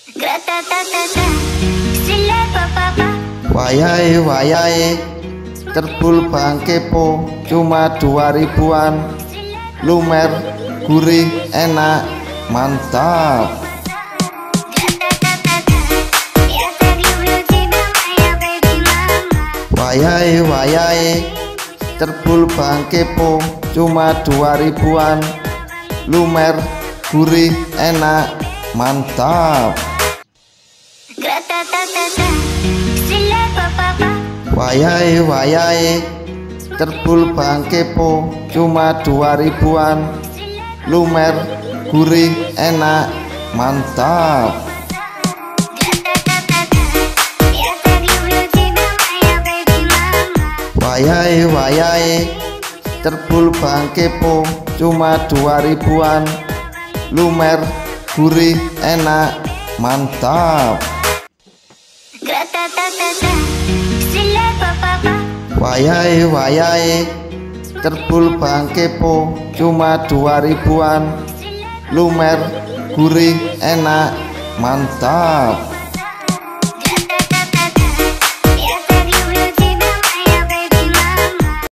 Wayahe wayahe cerbul bangke po cuma 2000-an, lumer gurih enak mantap. Wayahe wayahe cerbul bangke po cuma 2000-an, lumer gurih enak mantap. Wayahe wayahe cerbul bangke po cuma 2000-an, lumer gurih enak mantap. Wayahe wayahe cerbul bangke po cuma 2000-an, lumer gurih enak mantap. Wayahe wayahe cerbul bangke po cuma 2000-an, lumer gurih enak mantap.